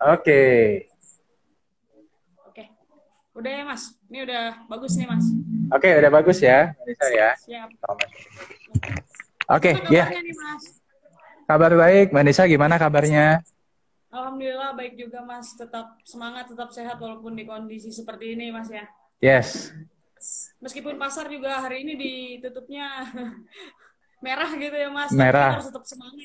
Oke. Oke, udah ya Mas. Ini udah bagus nih Mas. Oke, udah bagus ya, Marisa ya. Siap. Oke, Gimana ya. kabarnya nih Mas? Kabar baik, Manisa gimana kabarnya? Alhamdulillah baik juga Mas. Tetap semangat, tetap sehat walaupun di kondisi seperti ini Mas ya. Yes, Meskipun pasar juga hari ini ditutupnya merah gitu ya Mas, tapi kita merah. harus tetap semangat.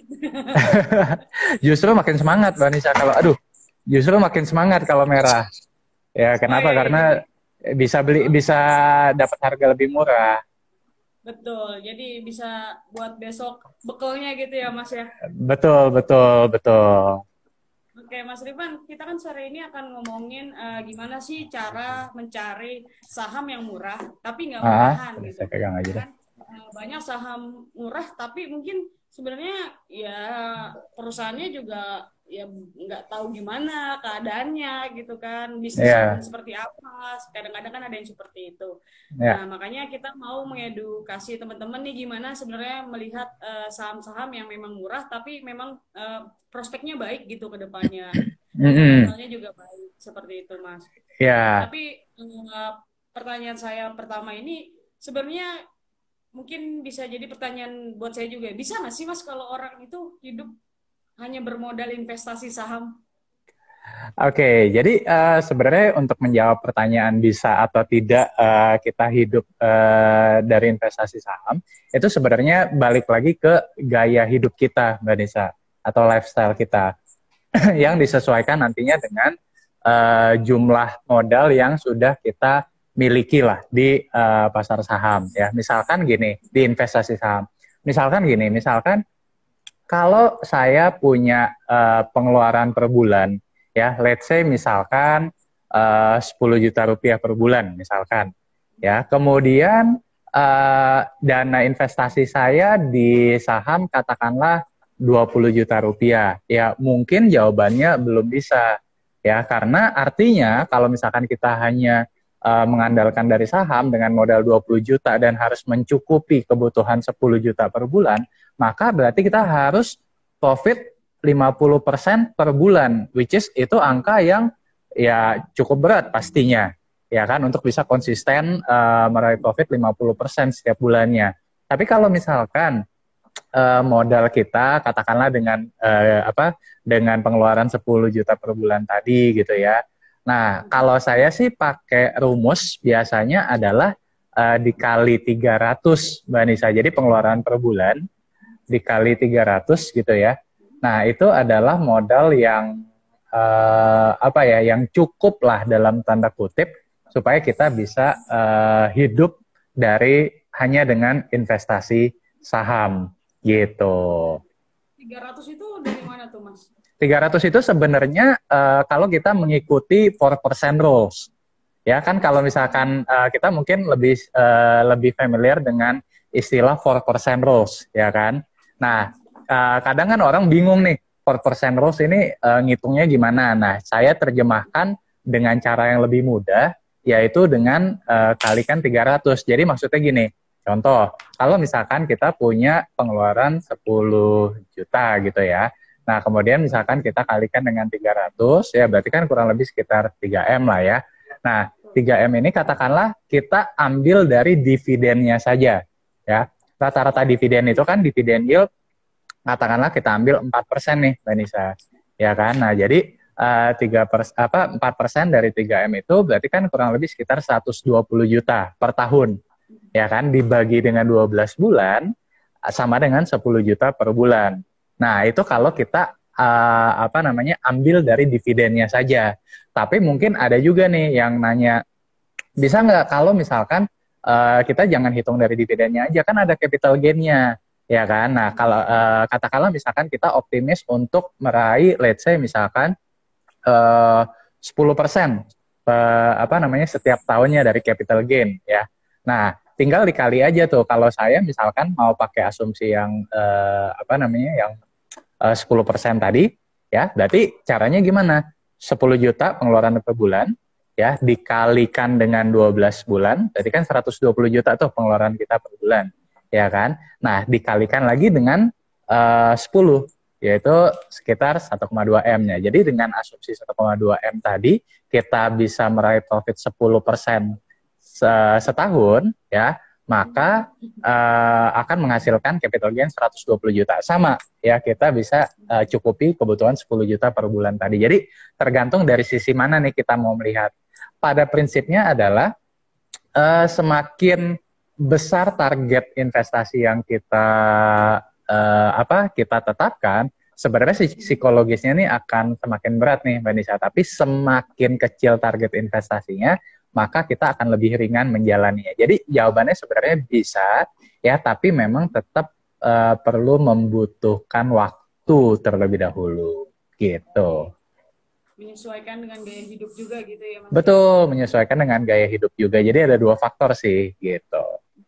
Justru makin semangat, Manisa kalau justru makin semangat kalau merah. Ya, Oh kenapa? iya, iya. Karena Jadi bisa dapat harga lebih murah. betul. Jadi bisa buat besok bekelnya gitu ya Mas ya. Betul, betul, betul. Oke, Mas Rifan, kita kan sore ini akan ngomongin gimana sih cara mencari saham yang murah, tapi nggak murahan Udah gitu. saya pegang aja Ya deh. kan? Banyak saham murah, tapi mungkin sebenarnya ya perusahaannya juga ya nggak tahu gimana keadaannya gitu kan, bisnisnya pun Ya, seperti apa. Kadang-kadang kan ada yang seperti itu. Nah, ya. makanya kita mau mengedukasi teman-teman nih gimana sebenarnya melihat saham-saham yang memang murah, tapi memang prospeknya baik gitu ke depannya. Mm-mm. Fundamentalnya juga baik seperti itu, Mas. Ya, Tapi pertanyaan saya pertama ini sebenarnya mungkin bisa jadi pertanyaan buat saya juga. Bisa nggak sih, Mas, kalau orang itu hidup hanya bermodal investasi saham? oke, jadi sebenarnya untuk menjawab pertanyaan bisa atau tidak kita hidup dari investasi saham, itu sebenarnya balik lagi ke gaya hidup kita, Mbak Nisa, atau lifestyle kita, yang disesuaikan nantinya dengan jumlah modal yang sudah kita miliki lah di pasar saham. Ya, misalkan gini, di investasi saham. Misalkan kalau saya punya pengeluaran per bulan, ya, let's say misalkan 10 juta rupiah per bulan, misalkan, ya, kemudian dana investasi saya di saham katakanlah 20 juta rupiah, ya, mungkin jawabannya belum bisa, ya, karena artinya kalau misalkan kita hanya mengandalkan dari saham dengan modal 20 juta dan harus mencukupi kebutuhan 10 juta per bulan, maka berarti kita harus profit 50% per bulan, which is itu angka yang ya cukup berat pastinya, ya kan, untuk bisa konsisten meraih profit 50% setiap bulannya. Tapi kalau misalkan modal kita katakanlah dengan pengeluaran 10 juta per bulan tadi gitu ya. Nah, kalau saya sih pakai rumus biasanya adalah dikali 300, Mbak Nisa. Jadi pengeluaran per bulan dikali 300 gitu ya. Nah, itu adalah modal yang yang cukup lah dalam tanda kutip supaya kita bisa hidup dari hanya dengan investasi saham gitu. 300 itu dari mana tuh, Mas? 300 itu sebenarnya kalau kita mengikuti 4% rules. Ya kan, kalau misalkan kita mungkin lebih familiar dengan istilah 4% rules, ya kan. Nah, kadang kan orang bingung nih, 4% rules ini ngitungnya gimana. Nah, saya terjemahkan dengan cara yang lebih mudah, yaitu dengan kalikan 300. Jadi maksudnya gini, contoh, kalau misalkan kita punya pengeluaran 10 juta gitu ya. Nah, kemudian misalkan kita kalikan dengan 300, ya berarti kan kurang lebih sekitar 3M lah ya. Nah, 3M ini katakanlah kita ambil dari dividennya saja, ya. Rata-rata dividen itu kan dividen yield, katakanlah kita ambil 4% nih, Mbak Nisa. Ya kan? Nah, jadi 4% dari 3M itu berarti kan kurang lebih sekitar 120 juta per tahun. Ya kan? Dibagi dengan 12 bulan sama dengan 10 juta per bulan. Nah, itu kalau kita ambil dari dividennya saja. Tapi mungkin ada juga nih yang nanya, bisa nggak kalau misalkan kita jangan hitung dari dividennya aja, kan ada capital gain-nya, ya kan? Nah, kalau katakanlah misalkan kita optimis untuk meraih, let's say misalkan 10% setiap tahunnya dari capital gain, ya. Nah, tinggal dikali aja tuh. Kalau saya misalkan mau pakai asumsi yang 10% tadi, ya, berarti caranya gimana? 10 juta pengeluaran per bulan, ya, dikalikan dengan 12 bulan, berarti kan 120 juta tuh pengeluaran kita per bulan, ya kan? Nah, dikalikan lagi dengan 10, yaitu sekitar 1,2 M-nya. Jadi dengan asumsi 1,2 M tadi, kita bisa meraih profit 10% setahun, ya, maka akan menghasilkan capital gain 120 juta. Sama, ya, kita bisa cukupi kebutuhan 10 juta per bulan tadi. Jadi tergantung dari sisi mana nih kita mau melihat. Pada prinsipnya adalah semakin besar target investasi yang kita tetapkan, sebenarnya psikologisnya nih akan semakin berat nih Mbak Nisa. Tapi semakin kecil target investasinya, maka kita akan lebih ringan menjalaninya. Jadi jawabannya sebenarnya bisa, ya, tapi memang tetap perlu membutuhkan waktu terlebih dahulu, gitu. Menyesuaikan dengan gaya hidup juga gitu ya Mas? Betul, menyesuaikan dengan gaya hidup juga. Jadi ada 2 faktor sih, gitu.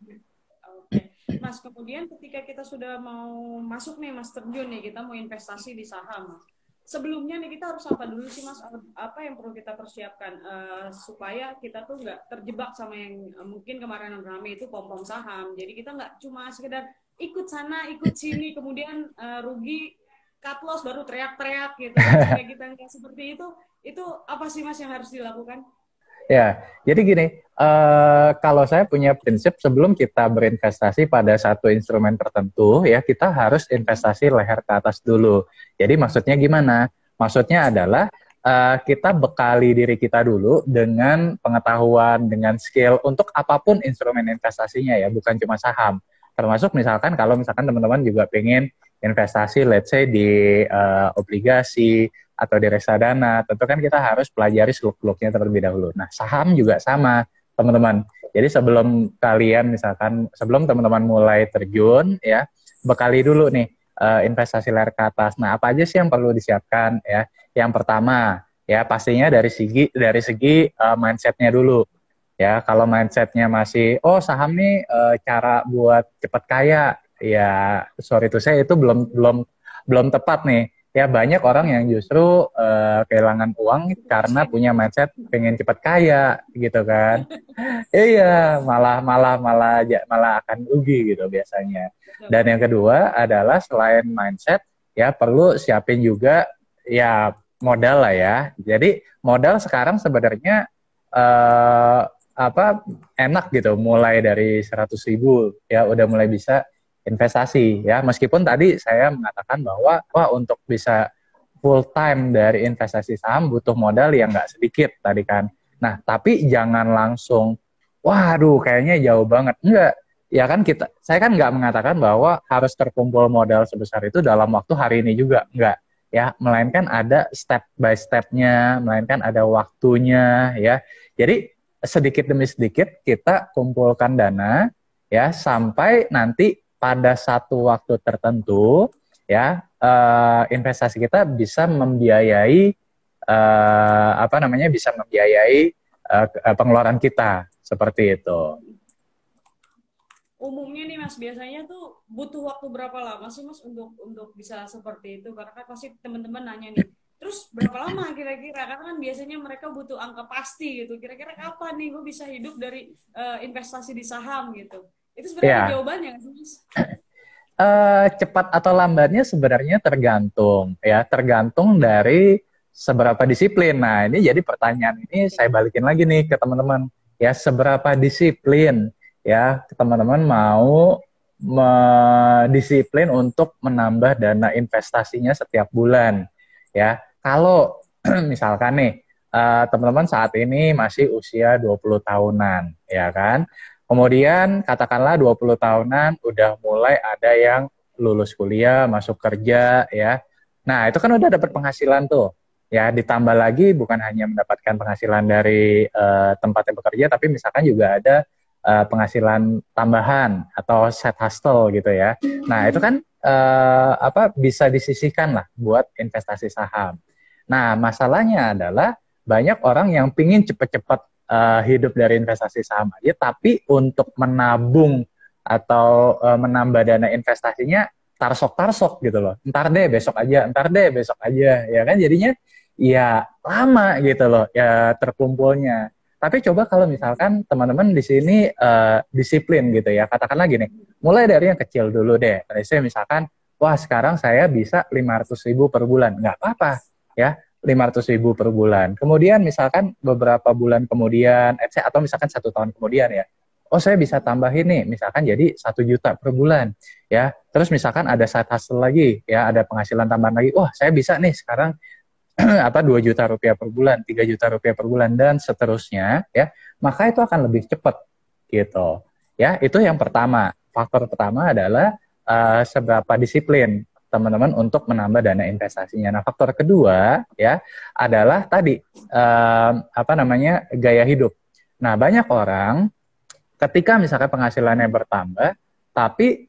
Oke. Mas, kemudian ketika kita sudah mau masuk nih Mas, terjun nih, kita mau investasi di saham Mas. Sebelumnya nih kita harus apa dulu sih Mas? Apa yang perlu kita persiapkan supaya kita tuh nggak terjebak sama yang mungkin kemarin yang ramai itu pom-pom saham. Jadi kita nggak cuma sekedar ikut sana, ikut sini, kemudian rugi, cut loss baru teriak-teriak gitu. Supaya kita nggak seperti itu apa sih Mas yang harus dilakukan? Ya, jadi gini, kalau saya punya prinsip sebelum kita berinvestasi pada satu instrumen tertentu, ya kita harus investasi leher ke atas dulu. Jadi maksudnya gimana? Maksudnya adalah kita bekali diri kita dulu dengan pengetahuan, dengan skill untuk apapun instrumen investasinya ya, bukan cuma saham. Termasuk misalkan kalau misalkan teman-teman juga pengen investasi, let's say di obligasi, atau di reksadana, tentu kan kita harus pelajari seluk-beluknya terlebih dahulu. Nah, saham juga sama, teman-teman. Jadi sebelum teman-teman mulai terjun, ya, bekali dulu nih investasi layar ke atas. Nah, apa aja sih yang perlu disiapkan, ya? Yang pertama, ya pastinya dari segi mindsetnya dulu. Ya, kalau mindsetnya masih, saham nih cara buat cepat kaya, ya sorry to say itu belum tepat nih. Ya banyak orang yang justru kehilangan uang karena punya mindset pengen cepat kaya gitu kan. Iya, malah akan rugi gitu biasanya. Dan yang kedua adalah selain mindset, ya perlu siapin juga ya modal lah ya. Jadi modal sekarang sebenarnya enak gitu, mulai dari 100.000 ya udah mulai bisa investasi ya, meskipun tadi saya mengatakan bahwa untuk bisa full time dari investasi saham butuh modal yang nggak sedikit tadi kan. Nah tapi jangan langsung waduh kayaknya jauh banget, enggak ya kan, saya kan nggak mengatakan bahwa harus terkumpul modal sebesar itu dalam waktu hari ini juga, enggak ya, melainkan ada step by stepnya, melainkan ada waktunya ya. Jadi sedikit demi sedikit kita kumpulkan dana ya sampai nanti pada satu waktu tertentu ya investasi kita bisa membiayai pengeluaran kita seperti itu. Umumnya nih Mas, biasanya tuh butuh waktu berapa lama sih Mas untuk bisa seperti itu? Karena kan pasti teman-teman nanya nih, terus berapa lama kira-kira? Karena kan biasanya mereka butuh angka pasti gitu. Kira-kira kapan nih gue bisa hidup dari investasi di saham gitu? Itu sebenarnya jawabannya nggak sih Mas? Cepat atau lambatnya sebenarnya tergantung dari seberapa disiplin. Nah ini jadi pertanyaan ini saya balikin lagi nih ke teman-teman ya, seberapa disiplin ya teman-teman mau disiplin untuk menambah dana investasinya setiap bulan ya. Kalau misalkan nih teman-teman saat ini masih usia 20 tahunan ya kan, kemudian katakanlah 20 tahunan udah mulai ada yang lulus kuliah, masuk kerja ya. Nah, itu kan udah dapat penghasilan tuh. Ya, ditambah lagi bukan hanya mendapatkan penghasilan dari tempatnya bekerja, tapi misalkan juga ada penghasilan tambahan atau side hustle gitu ya. Nah, itu kan bisa disisihkan lah buat investasi saham. Nah, masalahnya adalah banyak orang yang pingin cepet-cepet hidup dari investasi saham aja, tapi untuk menabung atau menambah dana investasinya tarsok gitu loh. Ntar deh besok aja, ya kan jadinya ya lama gitu loh ya terkumpulnya. Tapi coba kalau misalkan teman-teman di sini disiplin gitu ya, katakanlah gini, mulai dari yang kecil dulu deh. Misalkan wah sekarang saya bisa 500.000 per bulan, nggak apa-apa ya, 500.000 per bulan. Kemudian misalkan beberapa bulan kemudian, atau misalkan 1 tahun kemudian ya, oh saya bisa tambahin nih, misalkan jadi 1 juta per bulan ya. Terus misalkan ada side hustle lagi ya, ada penghasilan tambahan lagi, wah saya bisa nih sekarang 2 juta rupiah per bulan, 3 juta rupiah per bulan, dan seterusnya ya, maka itu akan lebih cepat gitu ya. Itu yang pertama, faktor pertama adalah seberapa disiplin teman-teman untuk menambah dana investasinya. Nah, faktor kedua ya adalah tadi gaya hidup. Nah, banyak orang ketika misalkan penghasilannya bertambah, tapi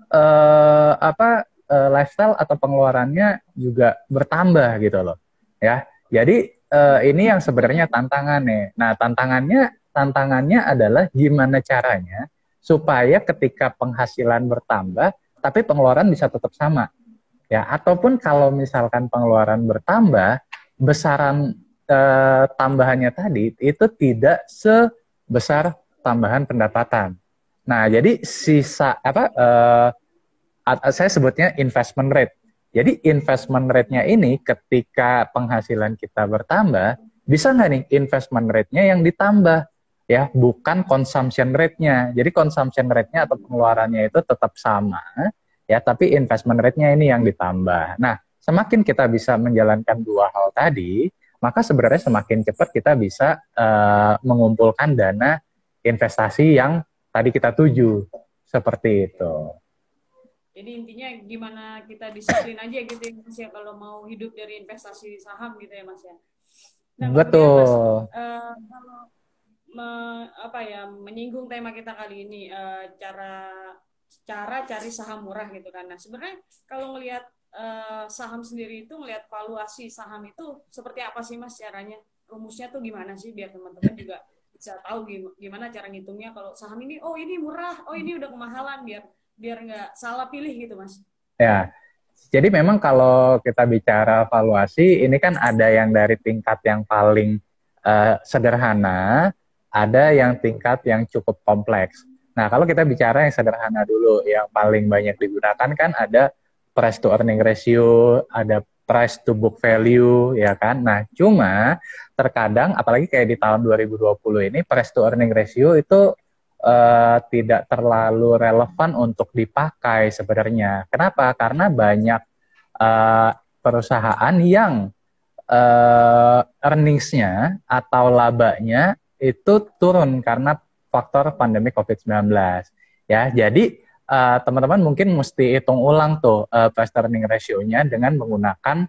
lifestyle atau pengeluarannya juga bertambah gitu loh ya. Jadi ini yang sebenarnya tantangannya. Nah, tantangannya adalah gimana caranya supaya ketika penghasilan bertambah tapi pengeluaran bisa tetap sama ya. Ataupun kalau misalkan pengeluaran bertambah, besaran tambahannya tadi itu tidak sebesar tambahan pendapatan. Nah, jadi sisa saya sebutnya investment rate. Jadi investment rate-nya ini ketika penghasilan kita bertambah, bisa nggak nih investment rate-nya yang ditambah? Ya, bukan consumption rate-nya. Jadi consumption rate-nya atau pengeluarannya itu tetap sama, ya, tapi investment rate-nya ini yang ditambah. Nah, semakin kita bisa menjalankan dua hal tadi, maka sebenarnya semakin cepat kita bisa mengumpulkan dana investasi yang tadi kita tuju. Seperti itu. Jadi intinya gimana kita disiplin aja gitu ya Mas ya, kalau mau hidup dari investasi saham gitu ya Mas ya. Nah, kemudian Mas, kalau menyinggung tema kita kali ini, cara cari saham murah gitu kan. Nah, sebenarnya kalau ngelihat saham sendiri itu, ngelihat valuasi saham itu seperti apa sih Mas caranya? Rumusnya tuh gimana sih biar teman-teman juga bisa tahu gimana cara ngitungnya kalau saham ini, oh ini murah, oh ini udah kemahalan, biar nggak salah pilih gitu Mas. Ya, jadi memang kalau kita bicara valuasi, ini kan ada yang dari tingkat yang paling sederhana, ada yang tingkat yang cukup kompleks. Nah, kalau kita bicara yang sederhana dulu, yang paling banyak digunakan kan ada price to earning ratio, ada price to book value, ya kan? Nah, cuma terkadang, apalagi kayak di tahun 2020 ini, price to earning ratio itu tidak terlalu relevan untuk dipakai sebenarnya. Kenapa? Karena banyak perusahaan yang earnings-nya atau labanya itu turun karena faktor pandemi COVID-19. Ya, jadi teman-teman mungkin mesti hitung ulang tuh price to earning ratio-nya dengan menggunakan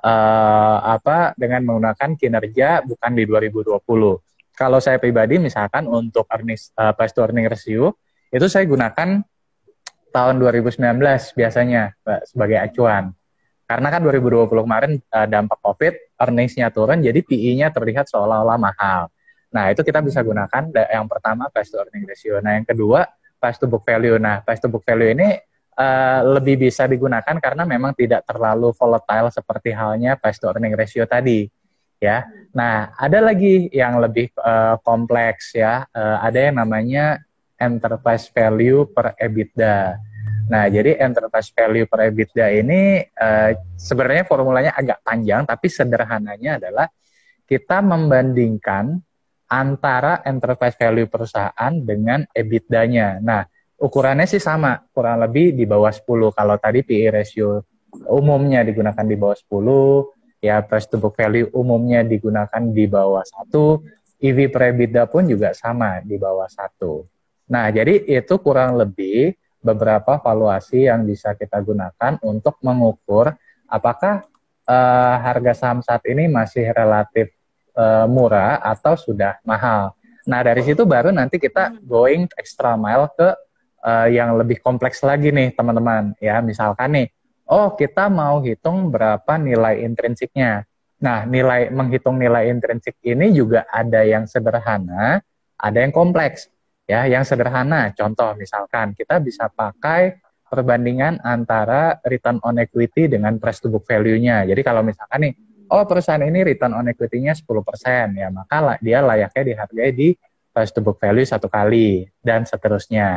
kinerja bukan di 2020. Kalau saya pribadi misalkan untuk price to earning ratio itu saya gunakan tahun 2019 biasanya sebagai acuan. Karena kan 2020 kemarin dampak COVID, earnings-nya turun, jadi PE-nya terlihat seolah-olah mahal. Nah, itu kita bisa gunakan yang pertama price to earning ratio. Nah, yang kedua price to book value. Nah, price to book value ini lebih bisa digunakan karena memang tidak terlalu volatile seperti halnya price to earning ratio tadi. Ya, nah ada lagi yang lebih kompleks ya, ada yang namanya enterprise value per EBITDA. Nah, jadi enterprise value per EBITDA ini sebenarnya formulanya agak panjang, tapi sederhananya adalah kita membandingkan antara enterprise value perusahaan dengan EBITDA-nya. Nah, ukurannya sih sama, kurang lebih di bawah 10. Kalau tadi PE ratio umumnya digunakan di bawah 10, ya price to book value umumnya digunakan di bawah 1, EV per EBITDA pun juga sama di bawah 1. Nah, jadi itu kurang lebih beberapa valuasi yang bisa kita gunakan untuk mengukur apakah harga saham saat ini masih relatif murah atau sudah mahal. Nah, dari situ baru nanti kita going extra mile ke yang lebih kompleks lagi nih, teman-teman. Ya, misalkan nih, oh kita mau hitung berapa nilai intrinsiknya. Nah, menghitung nilai intrinsik ini juga ada yang sederhana, ada yang kompleks. Ya, yang sederhana, contoh misalkan kita bisa pakai perbandingan antara return on equity dengan price to book value-nya. Jadi kalau misalkan nih, oh perusahaan ini return on equity-nya 10%, ya maka dia layaknya dihargai di price to book value 1 kali, dan seterusnya.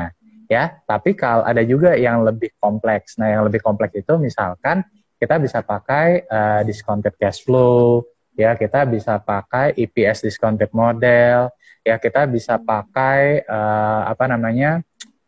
ya. Tapi kalau ada juga yang lebih kompleks. Nah, yang lebih kompleks itu misalkan kita bisa pakai discounted cash flow, ya, kita bisa pakai EPS discounted model, ya, kita bisa pakai apa namanya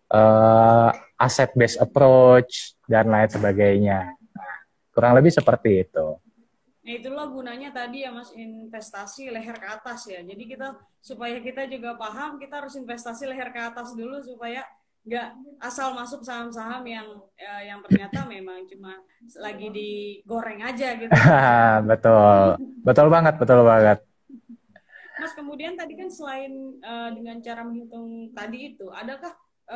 asset based approach dan lain sebagainya. Kurang lebih seperti itu. Nah, itulah gunanya tadi ya Mas, investasi leher ke atas ya. Jadi kita supaya kita juga paham, kita harus investasi leher ke atas dulu supaya nggak asal masuk saham-saham yang ternyata memang cuma lagi digoreng aja gitu ya Mas ya. Betul, betul banget, betul banget. Mas, kemudian tadi kan selain dengan cara menghitung tadi itu, adakah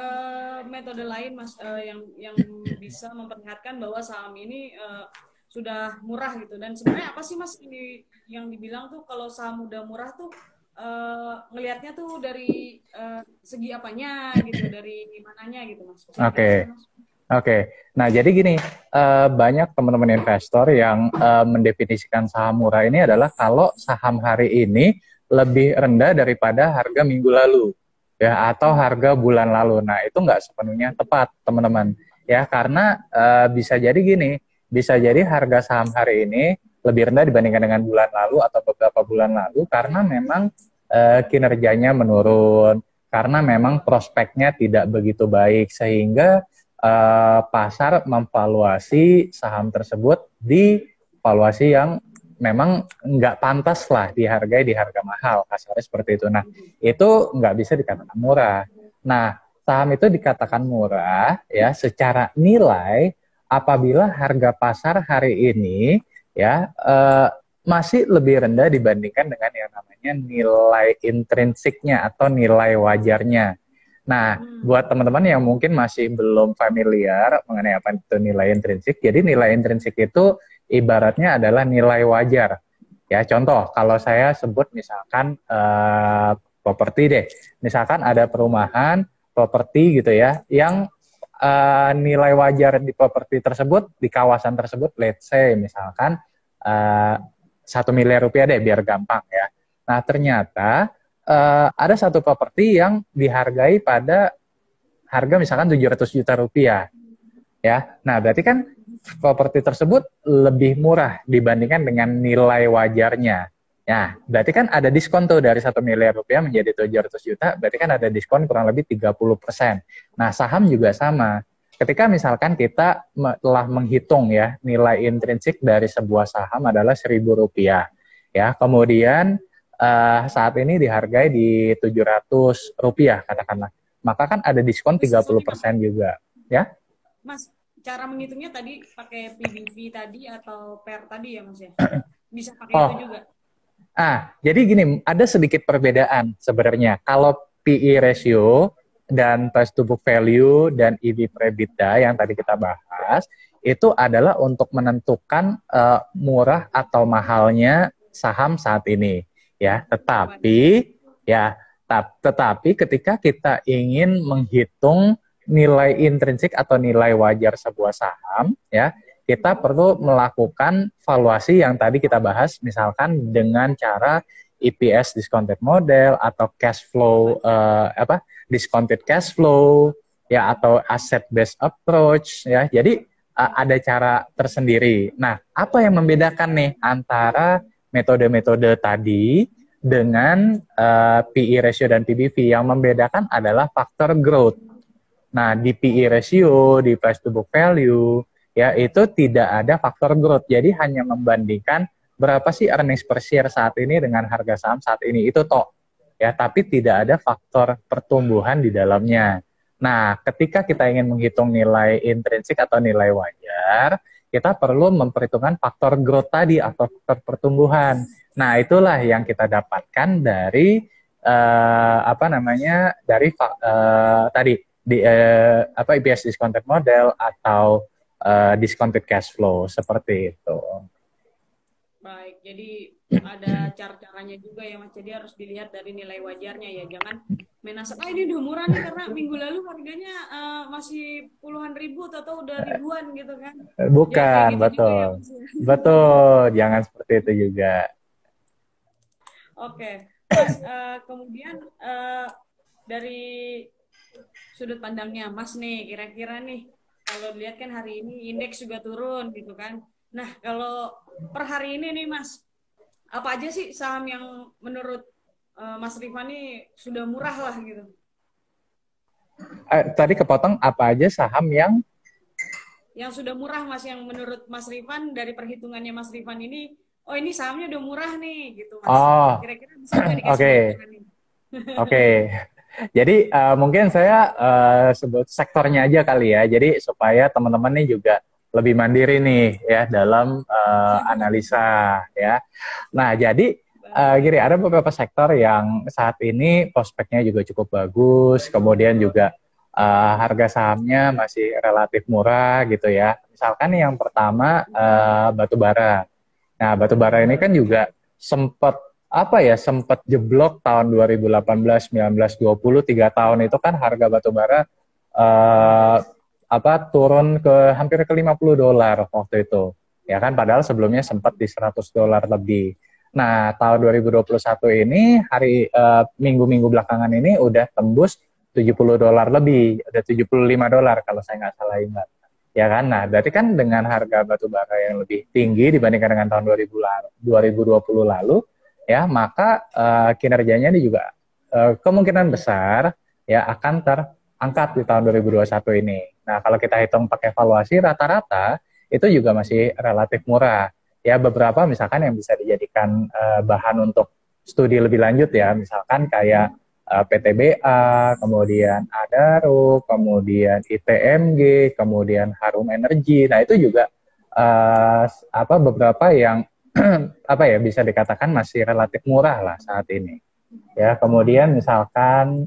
metode lain Mas yang bisa memperlihatkan bahwa saham ini sudah murah gitu? Dan sebenarnya apa sih Mas yang dibilang tuh kalau saham udah murah tuh ngelihatnya tuh dari segi apanya gitu, dari mananya gitu Mas? Bisa Oke. dijelaskan Mas? Oke, nah jadi gini, banyak teman-teman investor yang mendefinisikan saham murah ini adalah kalau saham hari ini lebih rendah daripada harga minggu lalu, ya, atau harga bulan lalu. Nah, itu nggak sepenuhnya tepat, teman-teman, ya, karena bisa jadi gini, bisa jadi harga saham hari ini lebih rendah dibandingkan dengan bulan lalu atau beberapa bulan lalu karena memang kinerjanya menurun, karena memang prospeknya tidak begitu baik, sehingga pasar memvaluasi saham tersebut di valuasi yang memang nggak pantas lah dihargai di harga mahal, kasarnya seperti itu. Nah, itu nggak bisa dikatakan murah. Nah, saham itu dikatakan murah ya secara nilai apabila harga pasar hari ini ya masih lebih rendah dibandingkan dengan yang namanya nilai intrinsiknya atau nilai wajarnya. Nah, buat teman-teman yang mungkin masih belum familiar mengenai apa itu nilai intrinsik, jadi nilai intrinsik itu ibaratnya adalah nilai wajar. Ya, contoh, kalau saya sebut misalkan properti deh, misalkan ada perumahan, properti gitu ya, yang nilai wajar di properti tersebut, di kawasan tersebut, let's say misalkan 1 miliar rupiah deh, biar gampang ya. Nah, ternyata ada satu properti yang dihargai pada harga misalkan 700 juta rupiah ya. Nah, berarti kan properti tersebut lebih murah dibandingkan dengan nilai wajarnya. Ya, berarti kan ada diskon tuh dari 1 miliar rupiah menjadi 700 juta, berarti kan ada diskon kurang lebih 30%. Nah, saham juga sama. Ketika misalkan kita telah menghitung ya nilai intrinsik dari sebuah saham adalah Rp1.000 ya, kemudian saat ini dihargai di Rp700 katakanlah, maka kan ada diskon 30% juga ya. Mas, cara menghitungnya tadi pakai PBV tadi atau PER tadi ya Mas ya? Bisa pakai itu juga? Jadi gini, ada sedikit perbedaan sebenarnya. Kalau PE ratio dan price to book value dan EV per EBITDA yang tadi kita bahas, itu adalah untuk menentukan murah atau mahalnya saham saat ini. Ya, tetapi ketika kita ingin menghitung nilai intrinsik atau nilai wajar sebuah saham, ya, kita perlu melakukan valuasi yang tadi kita bahas, misalkan dengan cara EPS discounted model atau cash flow discounted cash flow ya, atau asset based approach ya. Jadi ada cara tersendiri. Nah, apa yang membedakan nih antara metode-metode tadi dengan PE ratio dan PBV? Yang membedakan adalah faktor growth. Nah, di PE ratio, di price to book value, ya itu tidak ada faktor growth. Jadi hanya membandingkan berapa sih earnings per share saat ini dengan harga saham saat ini, itu toh. Ya, tapi tidak ada faktor pertumbuhan di dalamnya. Nah, ketika kita ingin menghitung nilai intrinsik atau nilai wajar, kita perlu memperhitungkan faktor growth tadi atau faktor pertumbuhan. Nah, itulah yang kita dapatkan dari tadi di EPS discounted model atau discounted cash flow seperti itu. Baik, jadi ada cara-caranya juga ya Mas. Jadi harus dilihat dari nilai wajarnya ya. Jangan main asal, ini udah murah nih karena minggu lalu harganya masih puluhan ribu atau udah ribuan gitu kan. Bukan, gitu betul. juga ya, Mas. Betul, jangan seperti itu juga. Oke, Mas, kemudian dari sudut pandangnya Mas nih, kira-kira nih kalau dilihat kan hari ini indeks juga turun gitu kan. Nah, kalau per hari ini nih Mas, apa aja sih saham yang menurut Mas Rifan nih sudah murah lah gitu? Tadi kepotong apa aja saham yang Yang sudah murah Mas, yang menurut Mas Rifan dari perhitungannya Mas Rifan ini, oh ini sahamnya udah murah nih gitu Mas. oh Kira-kira bisa nggak dikasih oke bocoran nih? oke. Jadi mungkin saya sebut sektornya aja kali ya. Jadi supaya teman-teman nih juga lebih mandiri nih ya dalam analisa ya. Nah, jadi gini, ada beberapa sektor yang saat ini prospeknya juga cukup bagus, kemudian juga harga sahamnya masih relatif murah gitu ya. Misalkan yang pertama batu bara. Nah, batu bara ini kan juga sempat apa ya, sempat jeblok tahun 2018, 19, 20, 3 tahun itu kan harga batu bara eh, turun ke hampir ke $50 waktu itu. Ya kan, padahal sebelumnya sempat di $100 lebih. Nah, tahun 2021 ini minggu-minggu belakangan ini udah tembus $70 lebih, udah $75 kalau saya nggak salah ingat. Ya kan, nah berarti kan dengan harga batu bara yang lebih tinggi dibandingkan dengan tahun 2020 lalu, ya maka kinerjanya ini juga kemungkinan besar ya akan terangkat di tahun 2021 ini. Nah, kalau kita hitung pakai valuasi rata-rata itu juga masih relatif murah. Ya, beberapa misalkan yang bisa dijadikan bahan untuk studi lebih lanjut ya, misalkan kayak PTBA, kemudian Adaro, kemudian ITMG, kemudian Harum Energi. Nah, itu juga beberapa yang apa ya bisa dikatakan masih relatif murah lah saat ini. Ya, kemudian misalkan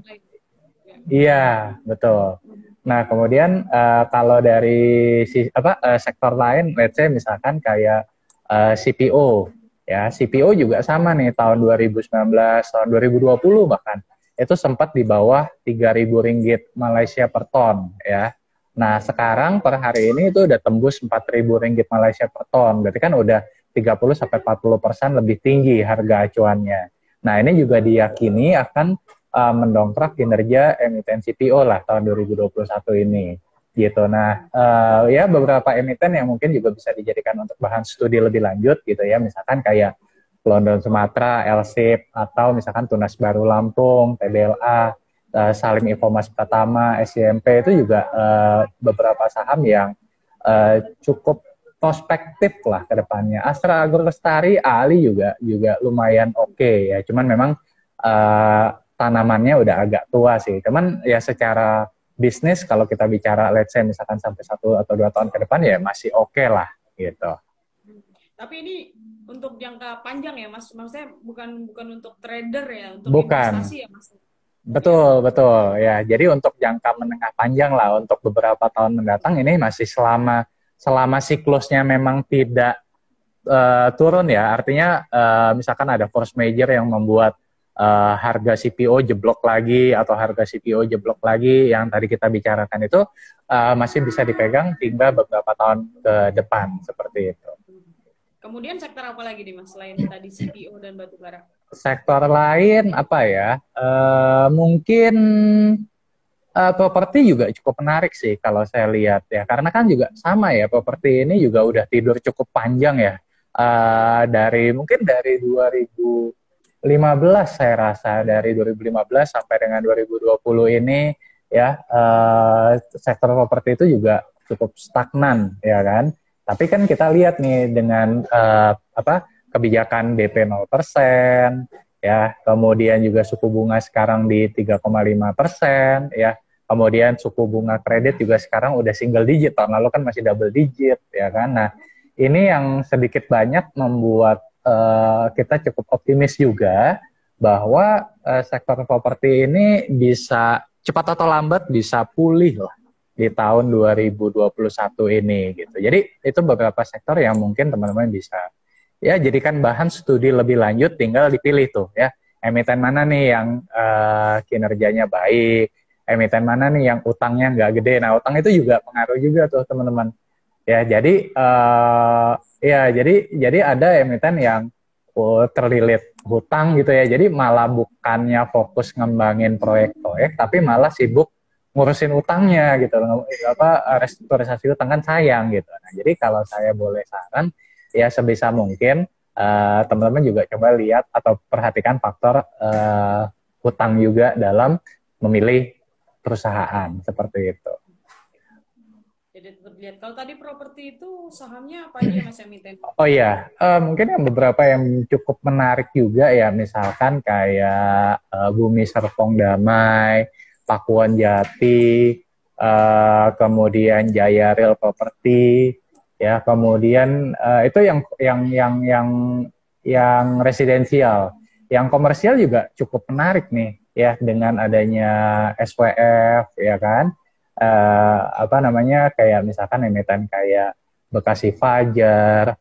iya, betul. Nah, kemudian kalau dari sektor lain, let's say misalkan kayak CPO, ya CPO juga sama nih tahun 2019, tahun 2020 bahkan itu sempat di bawah Rp3.000 Malaysia per ton, ya. Nah, sekarang per hari ini itu udah tembus Rp4.000 Malaysia per ton, berarti kan udah 30-40% lebih tinggi harga acuannya. Nah, ini juga diyakini akan mendongkrak kinerja emiten CPO lah tahun 2021 ini gitu. Nah, ya beberapa emiten yang mungkin juga bisa dijadikan untuk bahan studi lebih lanjut gitu ya, misalkan kayak London Sumatera, LSIP, atau misalkan Tunas Baru Lampung, TBLA, Salim Infomas Pratama, SCMP itu juga beberapa saham yang cukup prospektif lah ke depannya. Astra Agrolestari, Ali juga lumayan oke ya. Cuman memang tanamannya udah agak tua sih. Cuman ya secara bisnis kalau kita bicara let's say misalkan sampai 1 atau 2 tahun ke depan ya masih oke lah gitu. Tapi ini untuk jangka panjang ya Mas, maksudnya bukan untuk trader ya, untuk Bukan. investasi ya Mas. Betul ya. Jadi untuk jangka menengah panjang lah, untuk beberapa tahun mendatang ini masih selama siklusnya memang tidak turun ya. Artinya misalkan ada force major yang membuat harga CPO jeblok lagi atau harga CPO jeblok lagi yang tadi kita bicarakan itu masih bisa dipegang hingga beberapa tahun ke depan seperti itu. Kemudian sektor apa lagi nih Mas selain tadi CPO dan batubara? Sektor lain apa ya? Mungkin properti juga cukup menarik sih kalau saya lihat ya, karena kan juga sama ya, properti ini juga udah tidur cukup panjang ya, mungkin dari 2015 saya rasa, dari 2015 sampai dengan 2020 ini ya, sektor properti itu juga cukup stagnan ya kan. Tapi kan kita lihat nih dengan kebijakan DP 0% ya, kemudian juga suku bunga sekarang di 3,5% ya, kemudian suku bunga kredit juga sekarang udah single digit, tahun lalu kan masih double digit ya kan. Nah, ini yang sedikit banyak membuat kita cukup optimis juga bahwa sektor properti ini bisa cepat atau lambat bisa pulih lah di tahun 2021 ini gitu. Jadi itu beberapa sektor yang mungkin teman-teman bisa ya jadikan bahan studi lebih lanjut, tinggal dipilih tuh ya, emiten mana nih yang kinerjanya baik, emiten mana nih yang utangnya nggak gede. Nah, utang itu juga pengaruh juga tuh teman-teman. Ya, jadi ada emiten yang terlilit hutang gitu ya. Jadi malah bukannya fokus ngembangin proyek-proyek, tapi malah sibuk ngurusin utangnya gitu, restrukturisasi utang kan sayang gitu. Nah, jadi kalau saya boleh saran, ya sebisa mungkin teman-teman juga coba lihat atau perhatikan faktor hutang juga dalam memilih perusahaan seperti itu. Jadi tetap lihat. Kalau tadi properti itu sahamnya apa aja Mas emiten? Oh iya, mungkin yang beberapa yang cukup menarik juga ya, misalkan kayak Bumi Serpong Damai, Pakuan Jati, kemudian Jaya Real Property, ya, kemudian itu yang residensial, yang komersial juga cukup menarik nih, ya, dengan adanya SWF, ya kan, apa namanya, kayak misalkan emiten kayak Bekasi Fajar,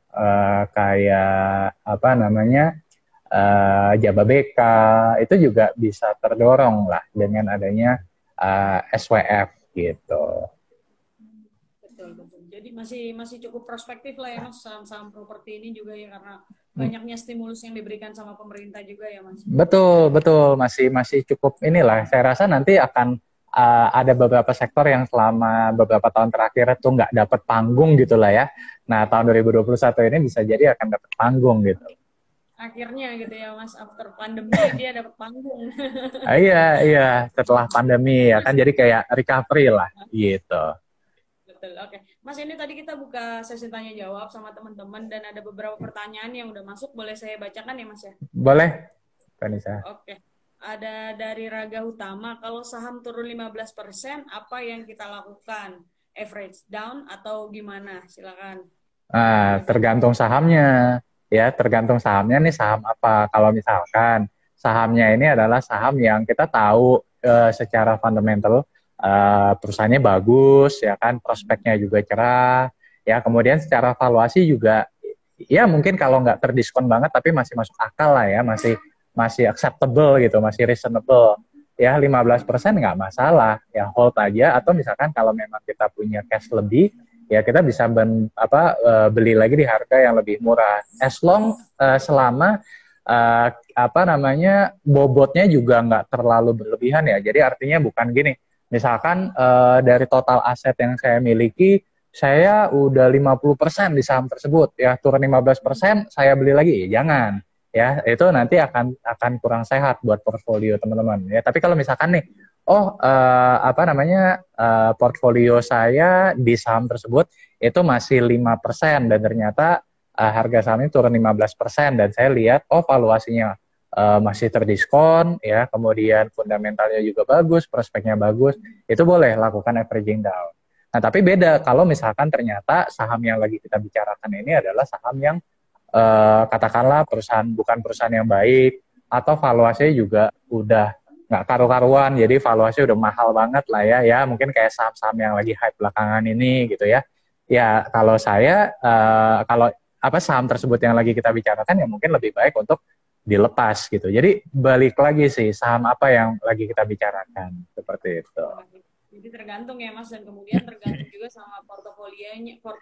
kayak apa namanya, Jababeka, itu juga bisa terdorong lah dengan adanya SWF gitu. Betul, betul. Jadi masih cukup prospektif lah ya Mas, saham-saham properti ini juga ya, karena banyaknya stimulus yang diberikan sama pemerintah juga ya Mas. Betul, betul, masih cukup inilah. Saya rasa nanti akan ada beberapa sektor yang selama beberapa tahun terakhir itu nggak dapat panggung gitu lah ya. Nah, tahun 2021 ini bisa jadi akan dapat panggung gitu. Akhirnya gitu ya Mas, after pandemi dia dapat panggung. Iya, iya, setelah pandemi ya kan, jadi kayak recovery lah gitu. Betul, oke. Mas, ini tadi kita buka sesi tanya jawab sama teman-teman dan ada beberapa pertanyaan yang udah masuk, boleh saya bacakan ya Mas ya? Boleh, Kanisa? Oke. Ada dari Raga Utama, kalau saham turun 15%, apa yang kita lakukan? Average down atau gimana? Silakan. Nah, tergantung sahamnya. Ya, tergantung sahamnya nih, saham apa. Kalau misalkan sahamnya ini adalah saham yang kita tahu secara fundamental perusahaannya bagus, ya kan, prospeknya juga cerah, ya, kemudian secara valuasi juga, ya mungkin kalau nggak terdiskon banget, tapi masih masuk akal lah ya, masih acceptable gitu, masih reasonable. Ya, 15% nggak masalah, ya hold aja, atau misalkan kalau memang kita punya cash lebih, ya kita bisa beli lagi di harga yang lebih murah. As long selama apa namanya, bobotnya juga nggak terlalu berlebihan ya. Jadi artinya bukan gini, misalkan dari total aset yang saya miliki, saya udah 50% di saham tersebut, ya turun 15% saya beli lagi, ya jangan. Ya, itu nanti akan kurang sehat buat portfolio teman-teman. Ya, tapi kalau misalkan nih, apa namanya, portfolio saya di saham tersebut itu masih 5% dan ternyata harga sahamnya turun 15% dan saya lihat valuasinya masih terdiskon, ya, kemudian fundamentalnya juga bagus, prospeknya bagus, itu boleh lakukan averaging down. Nah, tapi beda kalau misalkan ternyata saham yang lagi kita bicarakan ini adalah saham yang katakanlah bukan perusahaan yang baik, atau valuasinya juga udah nggak karu-karuan, jadi valuasi udah mahal banget lah ya mungkin kayak saham-saham yang lagi hype belakangan ini gitu ya. Ya kalau saya kalau apa saham tersebut yang lagi kita bicarakan, ya mungkin lebih baik untuk dilepas gitu. Jadi balik lagi sih, saham apa yang lagi kita bicarakan, seperti itu. Jadi tergantung ya Mas, dan kemudian tergantung juga sama portofolio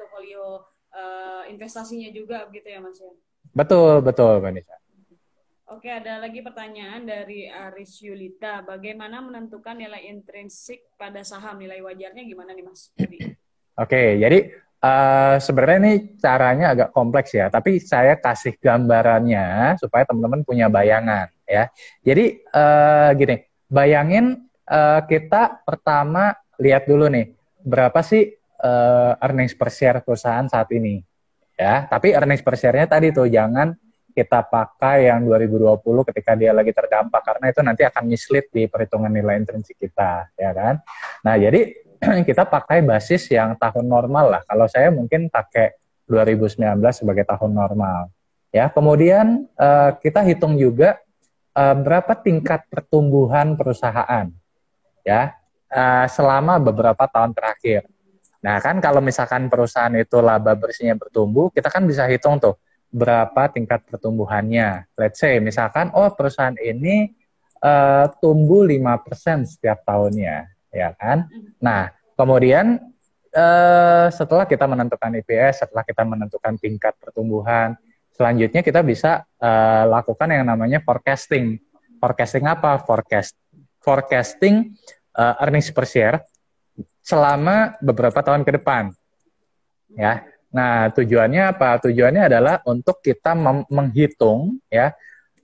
investasinya juga gitu ya Mas ya. Betul Mbak Nisa. Oke, ada lagi pertanyaan dari Aris Yulita. Bagaimana menentukan nilai intrinsik pada saham? Nilai wajarnya gimana nih Mas? Oke, jadi sebenarnya ini caranya agak kompleks ya, tapi saya kasih gambarannya supaya teman-teman punya bayangan ya. Jadi gini, bayangin kita pertama lihat dulu nih, berapa sih earnings per share perusahaan saat ini, ya. Tapi earnings per share-nya tadi tuh jangan kita pakai yang 2020 ketika dia lagi terdampak, karena itu nanti akan mislead di perhitungan nilai intrinsik kita, ya kan. Nah, jadi kita pakai basis yang tahun normal lah. Kalau saya mungkin pakai 2019 sebagai tahun normal, ya. Kemudian kita hitung juga berapa tingkat pertumbuhan perusahaan, ya, selama beberapa tahun terakhir. Nah, kan kalau misalkan perusahaan itu laba bersihnya bertumbuh, kita kan bisa hitung tuh berapa tingkat pertumbuhannya. Let's say misalkan perusahaan ini tumbuh 5% setiap tahunnya, ya kan? Nah, kemudian setelah kita menentukan EPS, setelah kita menentukan tingkat pertumbuhan, selanjutnya kita bisa lakukan yang namanya forecasting. Forecasting apa? Forecasting earnings per share selama beberapa tahun ke depan. Ya. Nah, tujuannya apa? Tujuannya adalah untuk kita menghitung ya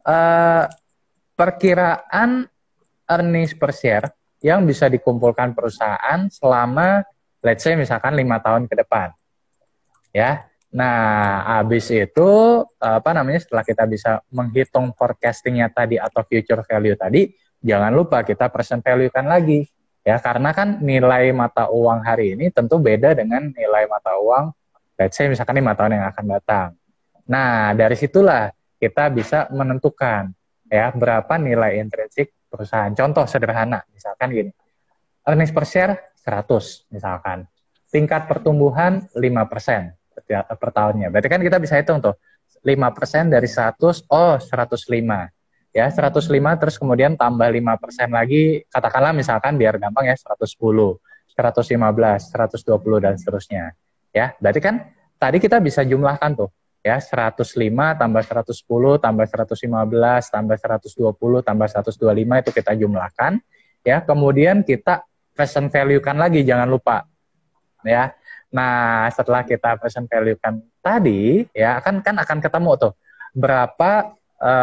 perkiraan earnings per share yang bisa dikumpulkan perusahaan selama let's say misalkan 5 tahun ke depan. Ya. Nah, habis itu setelah kita bisa menghitung forecastingnya tadi atau future value tadi, jangan lupa kita present value-kan lagi. Ya, karena kan nilai mata uang hari ini tentu beda dengan nilai mata uang let's say misalkan 5 tahun yang akan datang. Nah, dari situlah kita bisa menentukan ya berapa nilai intrinsik perusahaan. Contoh sederhana, misalkan gini. Earnings per share 100 misalkan. Tingkat pertumbuhan 5% per tahunnya. Berarti kan kita bisa hitung tuh. 5% dari 100, 105. Ya, 105 terus kemudian tambah 5% lagi, katakanlah misalkan biar gampang ya 110, 115, 120 dan seterusnya. Ya, berarti kan tadi kita bisa jumlahkan tuh ya 105 tambah 110 tambah 115 tambah 120 tambah 125 itu kita jumlahkan ya, kemudian kita present value-kan lagi, jangan lupa ya. Nah, setelah kita present value-kan tadi ya kan akan ketemu tuh berapa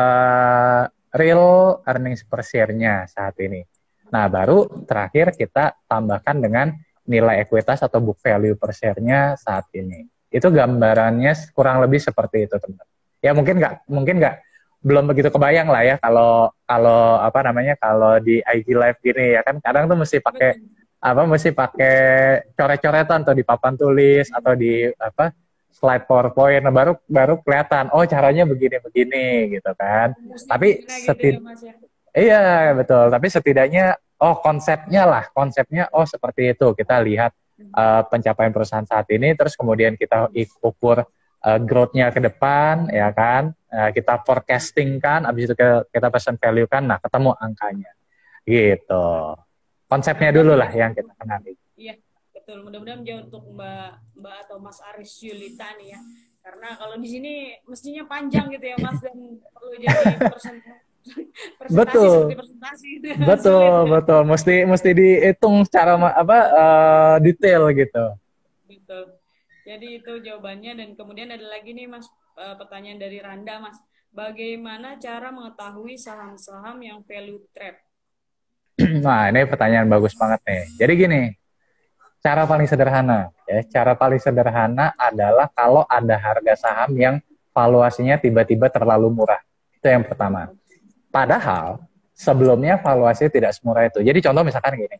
real earnings per share-nya saat ini. Nah, baru terakhir kita tambahkan dengan nilai ekuitas atau book value per share-nya saat ini. Itu gambarannya kurang lebih seperti itu, teman-teman. Ya mungkin nggak belum begitu kebayang lah ya kalau kalau di IG live gini ya kan kadang tuh mesti pakai coret-coretan atau di papan tulis atau di slide PowerPoint. Nah, baru kelihatan oh caranya begini gitu kan. Tapi iya betul, tapi setidaknya konsepnya seperti itu. Kita lihat pencapaian perusahaan saat ini, terus kemudian kita ukur growth-nya ke depan, ya kan, kita forecasting kan, habis itu kita present value kan, nah ketemu angkanya, gitu. Konsepnya dulu lah yang kita kenali. Iya, betul. Mudah-mudahan menjawab untuk Mbak atau Mas Aris Yulita nih ya, karena kalau di sini mestinya panjang gitu ya Mas, dan perlu jadi betul. Betul. Mesti dihitung secara detail gitu. Betul. Jadi itu jawabannya, dan kemudian ada lagi nih Mas, pertanyaan dari Randa Mas. Bagaimana cara mengetahui saham-saham yang value trap? Nah, ini pertanyaan bagus banget nih. Jadi gini, cara paling sederhana adalah kalau ada harga saham yang valuasinya tiba-tiba terlalu murah. Itu yang pertama. Padahal sebelumnya valuasinya tidak semurah itu. Jadi contoh misalkan gini,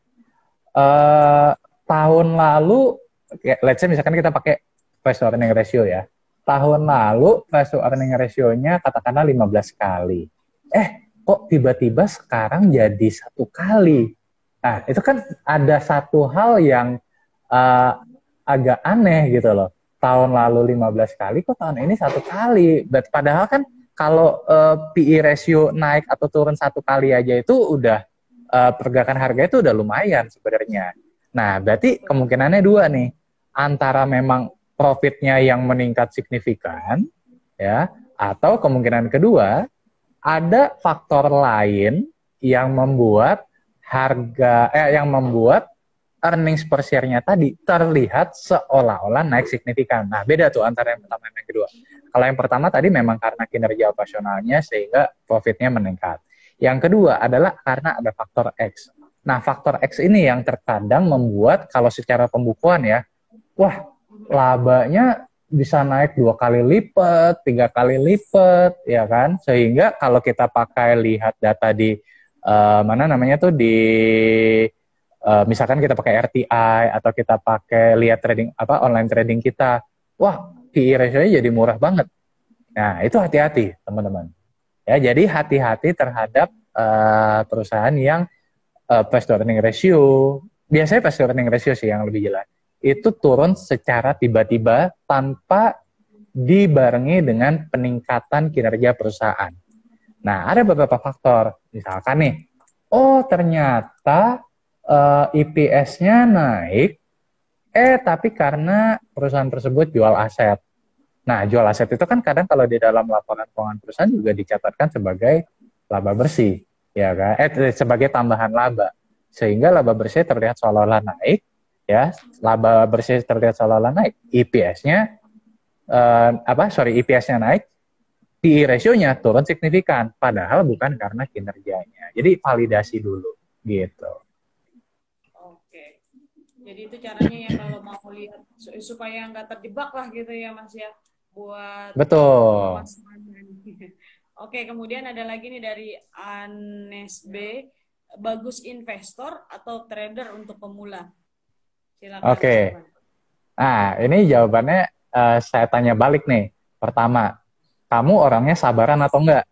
tahun lalu, let's say misalkan kita pakai price to earning ratio ya. Tahun lalu price to earning ratio-nya katakanlah 15 kali. Kok tiba-tiba sekarang jadi 1 kali? Nah, itu kan ada satu hal yang agak aneh gitu loh. Tahun lalu 15 kali, kok tahun ini 1 kali? Padahal kan kalau PE ratio naik atau turun 1 kali aja itu udah pergerakan harga itu udah lumayan sebenarnya. Nah, berarti kemungkinannya 2 nih. Antara memang profitnya yang meningkat signifikan, ya, atau kemungkinan kedua ada faktor lain yang membuat earnings per share-nya tadi terlihat seolah-olah naik signifikan. Nah, beda tuh antara yang pertama dan yang kedua. Kalau yang pertama tadi memang karena kinerja operasionalnya sehingga profitnya meningkat. Yang kedua adalah karena ada faktor X. Nah, faktor X ini yang terkadang membuat kalau secara pembukuan ya, wah, labanya bisa naik 2 kali lipat, 3 kali lipat, ya kan? Sehingga kalau kita pakai lihat data di misalkan kita pakai RTI atau kita pakai lihat trading online trading kita, wah, PE ratio-nya jadi murah banget. Nah, itu hati-hati, teman-teman. Ya, jadi hati-hati terhadap perusahaan yang price to earning ratio, biasanya price to earning ratio sih yang lebih jelas, itu turun secara tiba-tiba tanpa dibarengi dengan peningkatan kinerja perusahaan. Nah, ada beberapa faktor. Misalkan nih, ternyata EPS-nya naik, tapi karena perusahaan tersebut jual aset. Nah, jual aset itu kan kadang kalau di dalam laporan keuangan perusahaan juga dicatatkan sebagai laba bersih, ya kan? Sebagai tambahan laba. sehingga laba bersih terlihat seolah-olah naik, ya, laba bersih terlihat seolah-olah naik, EPS-nya EPS-nya naik, PE ratio-nya turun signifikan, padahal bukan karena kinerjanya. Jadi validasi dulu, gitu. Oke. Jadi itu caranya ya kalau mau lihat supaya nggak terjebak lah gitu ya Mas ya, buat Betul. pemasaran. Oke, kemudian ada lagi nih dari Anes B, bagus investor atau trader untuk pemula? Silakan Mas Oke. Irfan. Nah, ini jawabannya saya tanya balik nih. Pertama, kamu orangnya sabaran atau enggak?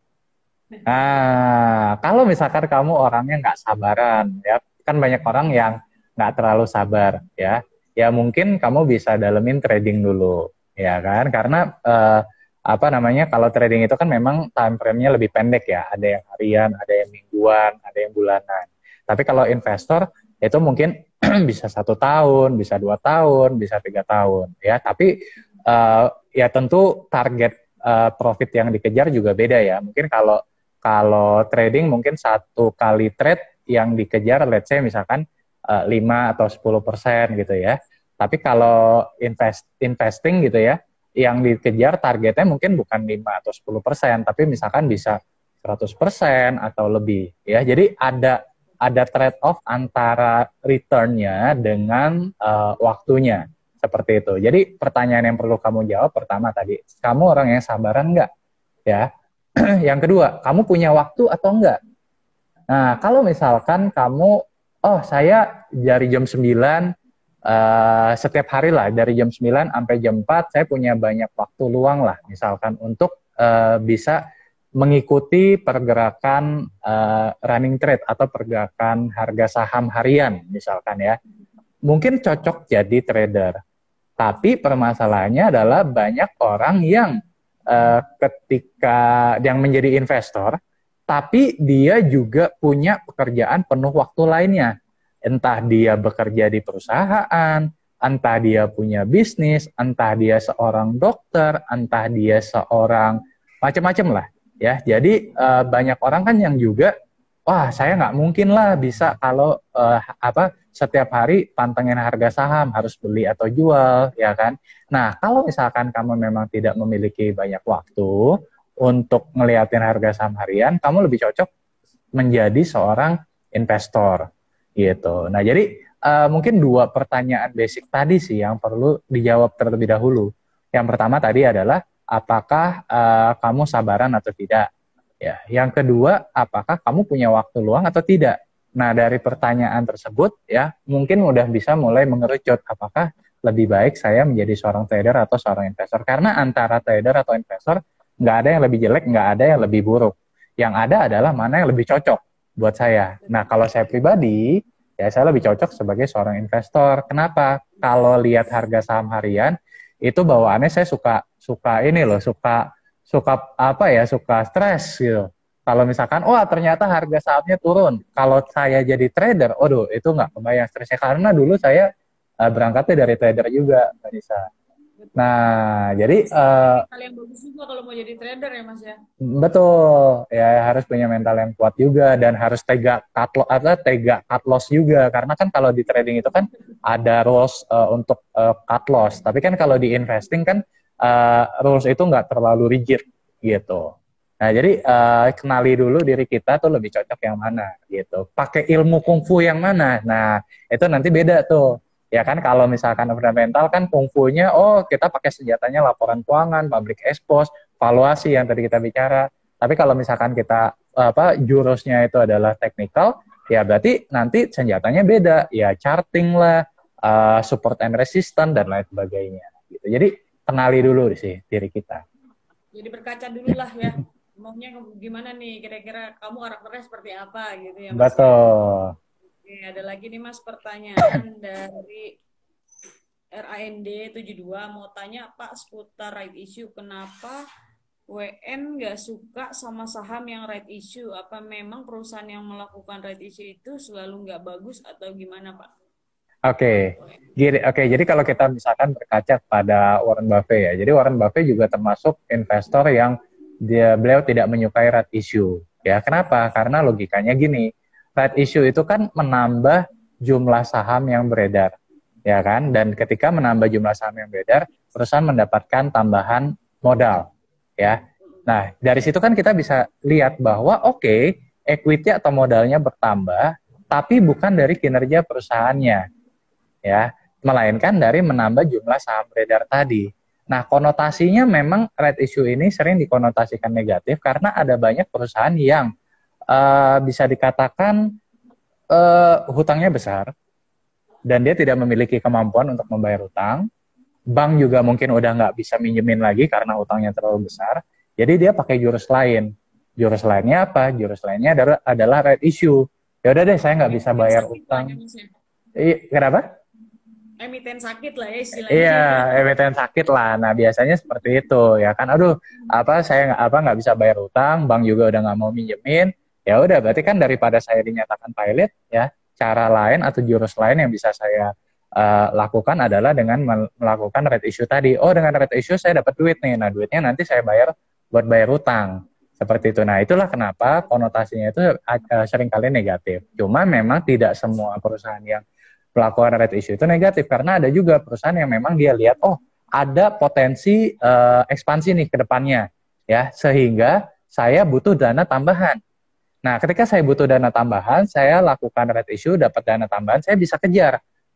Nah, kalau misalkan kamu orangnya nggak sabaran, ya kan banyak orang yang nggak terlalu sabar, ya mungkin kamu bisa dalemin trading dulu, ya kan? Karena apa namanya, kalau trading itu kan memang time frame-nya lebih pendek ya, ada yang harian, ada yang mingguan, ada yang bulanan. Tapi kalau investor itu mungkin bisa 1 tahun, bisa 2 tahun, bisa 3 tahun, ya. Tapi ya tentu target profit yang dikejar juga beda ya. Mungkin kalau trading mungkin 1 kali trade yang dikejar, let's say misalkan 5 atau 10% gitu ya. Tapi kalau investing gitu ya, yang dikejar targetnya mungkin bukan 5 atau 10%, tapi misalkan bisa 100% atau lebih ya. Jadi ada trade off antara return-nya dengan waktunya. Seperti itu. Jadi pertanyaan yang perlu kamu jawab pertama tadi, kamu orang yang sabaran nggak? Ya. Yang kedua, kamu punya waktu atau enggak? Nah, kalau misalkan kamu, oh saya dari jam 9, setiap hari lah, dari jam 9 sampai jam 4, saya punya banyak waktu luang lah, misalkan untuk bisa mengikuti pergerakan running trade atau pergerakan harga saham harian, misalkan ya. Mungkin cocok jadi trader. Tapi permasalahannya adalah banyak orang yang ketika yang menjadi investor, tapi dia juga punya pekerjaan penuh waktu lainnya. Entah dia bekerja di perusahaan, entah dia punya bisnis, entah dia seorang dokter, entah dia seorang macam-macam lah. Ya, jadi banyak orang kan yang juga, wah saya nggak mungkin lah bisa kalau setiap hari pantengin harga saham, harus beli atau jual, ya kan. Nah, kalau misalkan kamu memang tidak memiliki banyak waktu untuk ngeliatin harga saham harian, kamu lebih cocok menjadi seorang investor, gitu. Nah, jadi mungkin 2 pertanyaan basic tadi sih yang perlu dijawab terlebih dahulu. Yang pertama tadi adalah, apakah kamu sabaran atau tidak? Ya. Yang kedua, apakah kamu punya waktu luang atau tidak? Nah, dari pertanyaan tersebut ya, mungkin udah bisa mulai mengerucut apakah lebih baik saya menjadi seorang trader atau seorang investor. Karena antara trader atau investor nggak ada yang lebih jelek, nggak ada yang lebih buruk. Yang ada adalah mana yang lebih cocok buat saya. Nah, kalau saya pribadi, ya saya lebih cocok sebagai seorang investor. Kenapa? Kalau lihat harga saham harian, itu bawaannya saya suka ini loh, suka stres gitu. Kalau misalkan, wah ternyata harga sahamnya turun. Kalau saya jadi trader, waduh itu nggak kebayang stresnya. Karena dulu saya berangkatnya dari trader juga, Mbak Nisa. Nah, jadi Hal yang bagus juga kalau mau jadi trader ya Mas ya. betul, ya harus punya mental yang kuat juga dan harus tega cut loss juga. Karena kan kalau di trading itu kan ada rules untuk cut loss. Tapi kan kalau di investing kan rules itu nggak terlalu rigid gitu. Nah, jadi kenali dulu diri kita tuh lebih cocok yang mana gitu. Pakai ilmu kungfu yang mana. Nah, itu nanti beda tuh. Ya kan kalau misalkan fundamental kan kungfunya, oh kita pakai senjatanya laporan keuangan, public expose, valuasi yang tadi kita bicara. Tapi kalau misalkan kita jurusnya itu adalah technical, ya berarti nanti senjatanya beda. Ya charting lah, support and resistance dan lain sebagainya gitu. Jadi kenali dulu sih diri kita. Jadi berkaca dulu lah ya, maunya gimana nih, kira-kira kamu karakternya seperti apa gitu ya Mas. Betul. Oke, ada lagi nih Mas pertanyaan dari RAND 72, mau tanya Pak seputar right issue, kenapa WN nggak suka sama saham yang right issue? Apa memang perusahaan yang melakukan right issue itu selalu nggak bagus atau gimana Pak? Oke, jadi kalau kita misalkan berkaca pada Warren Buffett ya, jadi Warren Buffett juga termasuk investor yang beliau tidak menyukai right issue. Ya, kenapa? Karena logikanya gini, right issue itu kan menambah jumlah saham yang beredar, ya kan? Dan ketika menambah jumlah saham yang beredar, perusahaan mendapatkan tambahan modal, ya. Nah, dari situ kan kita bisa lihat bahwa oke, equity atau modalnya bertambah, tapi bukan dari kinerja perusahaannya, ya, melainkan dari menambah jumlah saham beredar tadi. Nah, konotasinya memang right issue ini sering dikonotasikan negatif karena ada banyak perusahaan yang bisa dikatakan hutangnya besar dan dia tidak memiliki kemampuan untuk membayar hutang. Bank juga mungkin udah nggak bisa minjemin lagi karena hutangnya terlalu besar. Jadi dia pakai jurus lain. Jurus lainnya apa? Jurus lainnya adalah right issue. Ya udah deh, saya nggak bisa bayar utang. Kenapa? Emiten sakit lah ya istilahnya. Iya, emiten sakit lah. Nah, biasanya seperti itu ya kan. Aduh, saya nggak bisa bayar utang, bank juga udah nggak mau minjemin. Ya udah, berarti kan daripada saya dinyatakan pilot, ya cara lain atau jurus lain yang bisa saya lakukan adalah dengan melakukan right issue tadi. Oh, dengan right issue saya dapat duit nih. Nah, duitnya nanti saya bayar buat bayar utang. Seperti itu. Nah, itulah kenapa konotasinya itu seringkali negatif. Cuma memang tidak semua perusahaan yang melakukan right issue itu negatif, karena ada juga perusahaan yang memang dia lihat, oh, ada potensi ekspansi nih ke depannya, ya, sehingga saya butuh dana tambahan. Nah, ketika saya butuh dana tambahan, saya lakukan right issue, dapat dana tambahan, saya bisa kejar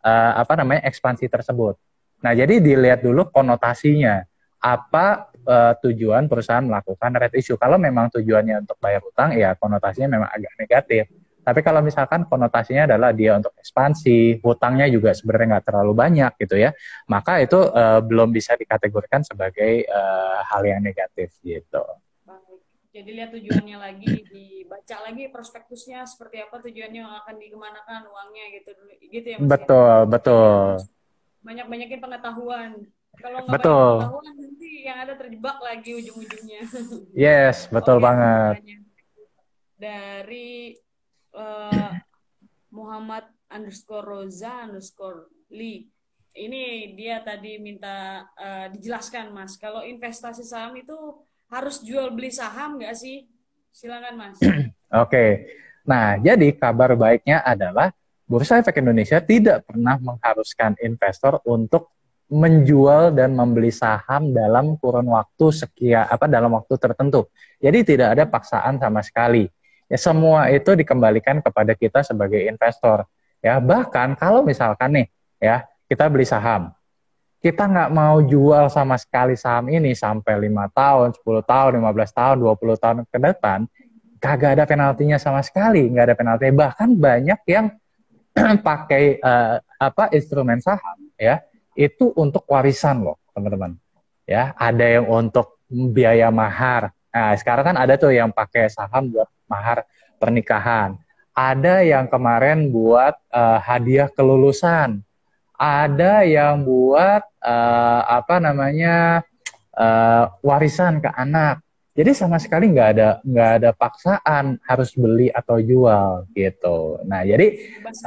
ekspansi tersebut. Nah, jadi dilihat dulu konotasinya, apa tujuan perusahaan melakukan right issue. Kalau memang tujuannya untuk bayar utang, ya konotasinya memang agak negatif. Tapi kalau misalkan konotasinya adalah dia untuk ekspansi, hutangnya juga sebenarnya nggak terlalu banyak gitu ya, maka itu belum bisa dikategorikan sebagai hal yang negatif gitu. Jadi lihat tujuannya lagi, dibaca lagi prospektusnya seperti apa, tujuannya akan dikemanakan uangnya gitu ya Mas. Betul, ya? Betul. Banyakin pengetahuan. Kalau nggak banyak pengetahuan nanti yang ada terjebak lagi ujung-ujungnya. Yes, betul banget. Dari Muhammad _Roza_Lee. Ini dia tadi minta dijelaskan Mas, kalau investasi saham itu harus jual beli saham nggak sih? Silakan Mas. Oke. Nah, jadi kabar baiknya adalah Bursa Efek Indonesia tidak pernah mengharuskan investor untuk menjual dan membeli saham dalam kurun waktu dalam waktu tertentu. Jadi tidak ada paksaan sama sekali. Ya, semua itu dikembalikan kepada kita sebagai investor. Ya, bahkan kalau misalkan nih, ya, kita beli saham, kita nggak mau jual sama sekali saham ini sampai 5 tahun, 10 tahun, 15 tahun, 20 tahun ke depan, kagak ada penaltinya sama sekali, nggak ada penalti. Bahkan banyak yang pakai instrumen saham, ya, itu untuk warisan loh, teman-teman. Ya, ada yang untuk biaya mahar. Nah, sekarang kan ada tuh yang pakai saham buat mahar pernikahan. Ada yang kemarin buat hadiah kelulusan. Ada yang buat warisan ke anak. Jadi sama sekali nggak ada paksaan harus beli atau jual gitu. Nah, jadi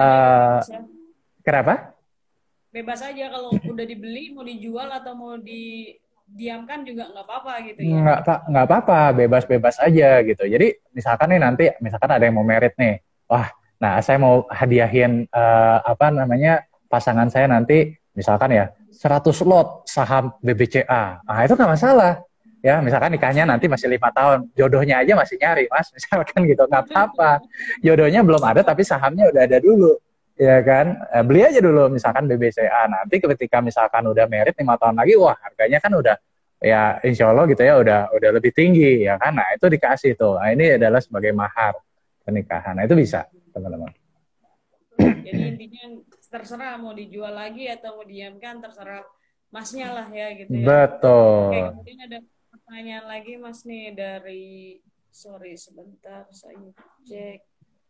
kenapa? Bebas aja, kalau udah dibeli mau dijual atau mau didiamkan juga nggak apa-apa gitu ya. Nggak apa-apa, bebas-bebas aja gitu. Jadi misalkan nih nanti, misalkan ada yang mau merit nih, wah, nah saya mau hadiahin pasangan saya nanti misalkan ya 100 lot saham BBCA. Nah, itu nggak masalah. Ya, misalkan nikahnya nanti masih 5 tahun, jodohnya aja masih nyari, Mas. Misalkan gitu, nggak apa-apa. Jodohnya belum ada, tapi sahamnya udah ada dulu. Ya kan? Beli aja dulu misalkan BBCA. Nanti ketika misalkan udah merit 5 tahun lagi, wah harganya kan udah, ya insya Allah gitu ya, udah lebih tinggi. Ya kan? Nah, itu dikasih tuh. Nah, ini adalah sebagai mahar pernikahan. Nah, itu bisa, teman-teman. Jadi intinya terserah mau dijual lagi atau mau diamkan, terserah Masnya lah ya gitu ya. Betul. Oke, kemudian ada pertanyaan lagi Mas nih dari, sorry sebentar saya cek.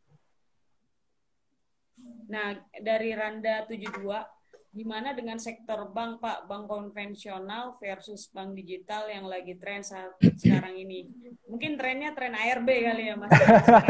Nah, dari Randa 72, gimana dengan sektor bank Pak, bank konvensional versus bank digital yang lagi tren saat sekarang ini? Mungkin trennya tren ARB kali ya Mas.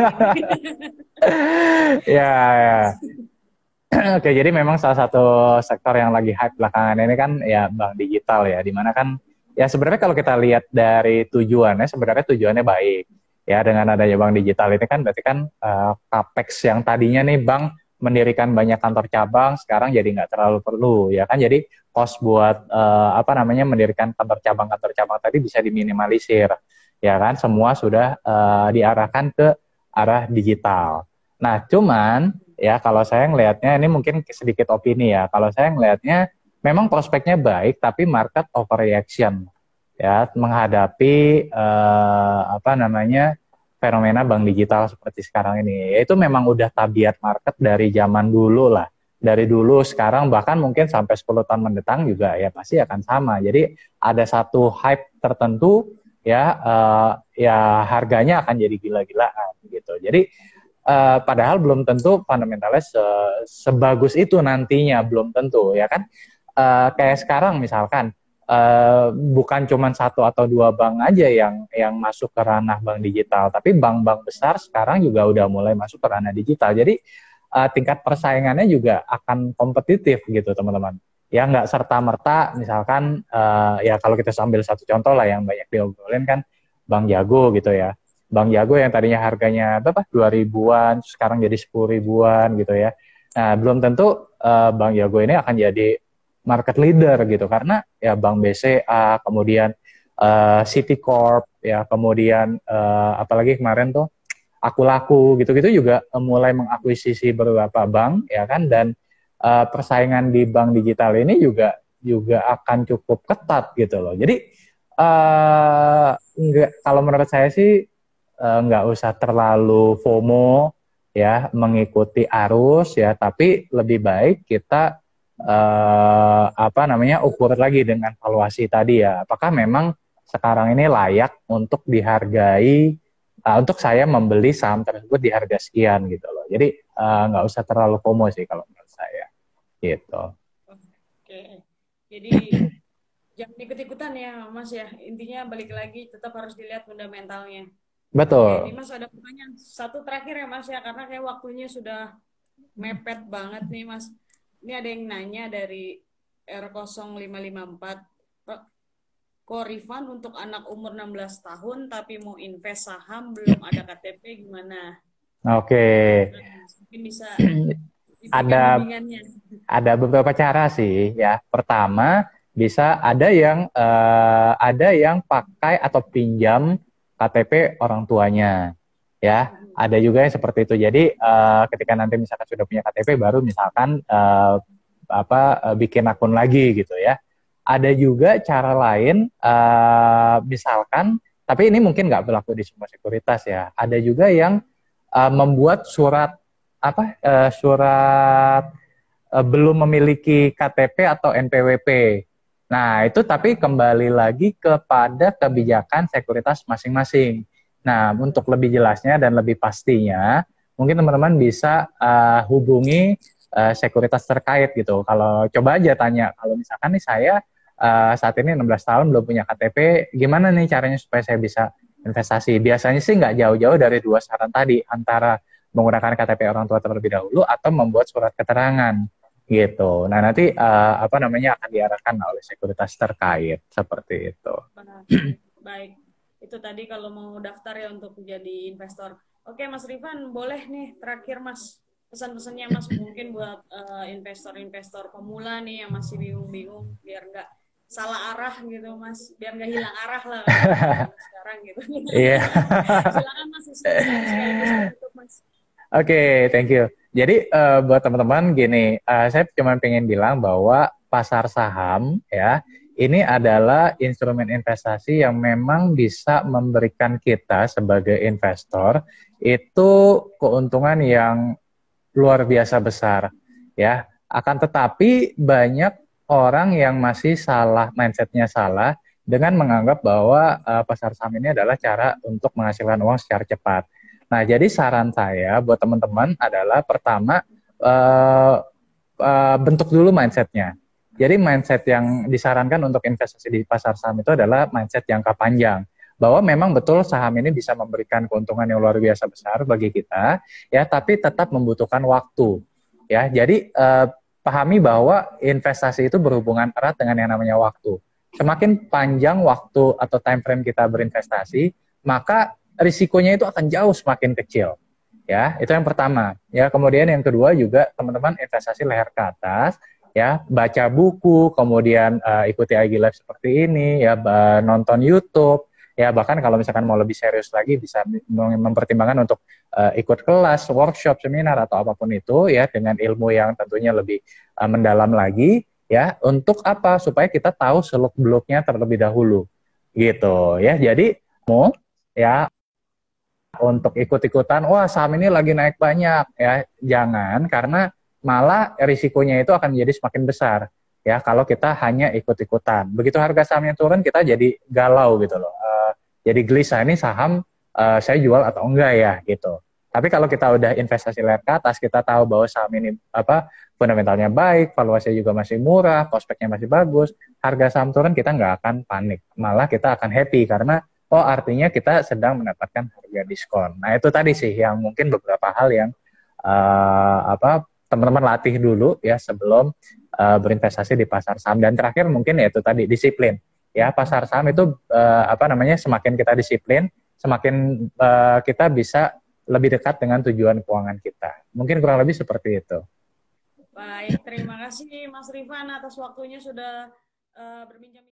Ya. Oke, jadi memang salah satu sektor yang lagi hype belakangan ini kan ya bank digital ya, dimana kan ya sebenarnya kalau kita lihat dari tujuannya, sebenarnya tujuannya baik. Ya, dengan adanya bank digital ini kan berarti kan capex yang tadinya nih bank mendirikan banyak kantor cabang sekarang jadi nggak terlalu perlu ya kan. Jadi cost buat apa namanya mendirikan kantor cabang tadi bisa diminimalisir ya kan. Semua sudah diarahkan ke arah digital. Nah, cuman ya kalau saya ngelihatnya ini mungkin sedikit opini ya. Kalau saya ngelihatnya memang prospeknya baik tapi market overreaction ya menghadapi apa namanya fenomena bank digital seperti sekarang ini. Itu memang udah tabiat market dari zaman dulu lah. Dari dulu sekarang bahkan mungkin sampai 10 tahun mendatang juga ya pasti akan sama. Jadi ada satu hype tertentu ya ya harganya akan jadi gila-gilaan gitu. Jadi padahal belum tentu fundamentalnya sebagus itu nantinya, belum tentu ya kan. Kayak sekarang misalkan bukan cuma satu atau dua bank aja yang masuk ke ranah bank digital, tapi bank-bank besar sekarang juga udah mulai masuk ke ranah digital. Jadi tingkat persaingannya juga akan kompetitif gitu teman-teman. Ya nggak serta-merta misalkan ya kalau kita ambil satu contoh lah yang banyak diobrolin kan Bank Jago gitu ya. Bank Jago yang tadinya harganya berapa? 2 ribuan, sekarang jadi 10 ribuan gitu ya. Nah, belum tentu Bank Jago ini akan jadi market leader gitu karena ya Bank BCA, kemudian Citicorp, ya kemudian apalagi kemarin tuh Akulaku gitu-gitu juga mulai mengakuisisi beberapa bank ya kan dan persaingan di bank digital ini juga akan cukup ketat gitu loh. Jadi enggak, kalau menurut saya sih nggak usah terlalu FOMO ya mengikuti arus ya, tapi lebih baik kita apa namanya ukur lagi dengan valuasi tadi ya, apakah memang sekarang ini layak untuk dihargai untuk saya membeli saham tersebut di harga sekian gitu loh. Jadi nggak usah terlalu FOMO sih kalau menurut saya gitu. Oke. Jadi jangan ikut-ikutan ya Mas ya. Intinya balik lagi tetap harus dilihat fundamentalnya. Oke, ini Betul. Mas ada pertanyaan satu terakhir ya Mas ya, karena kayak waktunya sudah mepet banget nih Mas. Ini ada yang nanya dari R0554. Kok refund untuk anak umur 16 tahun tapi mau invest saham belum ada KTP gimana? Oke. Mungkin bisa diberikan Ada bimbingannya. ada beberapa cara sih ya. Pertama, bisa ada yang pakai atau pinjam KTP orang tuanya ya. Ada juga yang seperti itu. Jadi ketika nanti misalkan sudah punya KTP baru misalkan bikin akun lagi gitu ya. Ada juga cara lain misalkan, tapi ini mungkin nggak berlaku di semua sekuritas ya. Ada juga yang membuat surat belum memiliki KTP atau NPWP. Nah, itu tapi kembali lagi kepada kebijakan sekuritas masing-masing. Nah, untuk lebih jelasnya dan lebih pastinya, mungkin teman-teman bisa hubungi sekuritas terkait gitu. Kalau coba aja tanya, kalau misalkan nih saya saat ini 16 tahun belum punya KTP, gimana nih caranya supaya saya bisa investasi? Biasanya sih nggak jauh-jauh dari dua saran tadi, antara menggunakan KTP orang tua terlebih dahulu atau membuat surat keterangan gitu. Nah, nanti apa namanya akan diarahkan oleh sekuritas terkait seperti itu. Baik, itu tadi kalau mau daftar ya untuk jadi investor. Oke, Mas Rifan, boleh nih terakhir Mas pesan-pesannya Mas mungkin buat investor-investor pemula nih yang masih bingung-bingung biar nggak salah arah gitu Mas, biar nggak hilang arah lah sekarang gitu. Iya. Silakan Mas, sekaligus untuk Mas. Oke, thank you. Jadi buat teman-teman gini, saya cuma pengen bilang bahwa pasar saham ya ini adalah instrumen investasi yang memang bisa memberikan kita sebagai investor itu keuntungan yang luar biasa besar ya. Akan tetapi banyak orang yang masih salah, mindsetnya salah dengan menganggap bahwa pasar saham ini adalah cara untuk menghasilkan uang secara cepat. Nah, jadi saran saya buat teman-teman adalah pertama bentuk dulu mindsetnya. Jadi mindset yang disarankan untuk investasi di pasar saham itu adalah mindset jangka panjang. Bahwa memang betul saham ini bisa memberikan keuntungan yang luar biasa besar bagi kita, ya, tapi tetap membutuhkan waktu. Ya, jadi pahami bahwa investasi itu berhubungan erat dengan yang namanya waktu. Semakin panjang waktu atau time frame kita berinvestasi, maka risikonya itu akan jauh semakin kecil. Ya, itu yang pertama. Ya, kemudian yang kedua juga teman-teman investasi leher ke atas, ya, baca buku, kemudian ikuti IG Live seperti ini, ya, nonton YouTube, ya, bahkan kalau misalkan mau lebih serius lagi bisa mempertimbangkan untuk ikut kelas, workshop, seminar atau apapun itu, ya, dengan ilmu yang tentunya lebih mendalam lagi, ya, untuk apa? Supaya kita tahu seluk-beluknya terlebih dahulu, gitu, ya. Jadi, mau, ya, untuk ikut-ikutan, wah saham ini lagi naik banyak, ya jangan, karena malah risikonya itu akan menjadi semakin besar, ya kalau kita hanya ikut-ikutan. Begitu harga sahamnya turun, kita jadi galau gitu loh, jadi gelisah, ini saham saya jual atau enggak ya gitu. Tapi kalau kita udah investasi lihat ke atas, kita tahu bahwa saham ini apa fundamentalnya baik, valuasinya juga masih murah, prospeknya masih bagus, harga saham turun kita nggak akan panik, malah kita akan happy karena oh, artinya kita sedang mendapatkan harga diskon. Nah, itu tadi sih yang mungkin beberapa hal yang teman-teman latih dulu ya sebelum berinvestasi di pasar saham. Dan terakhir mungkin ya itu tadi disiplin. Ya, pasar saham itu semakin kita disiplin, semakin kita bisa lebih dekat dengan tujuan keuangan kita. Mungkin kurang lebih seperti itu. Baik, terima kasih Mas Rifan atas waktunya sudah berbincang.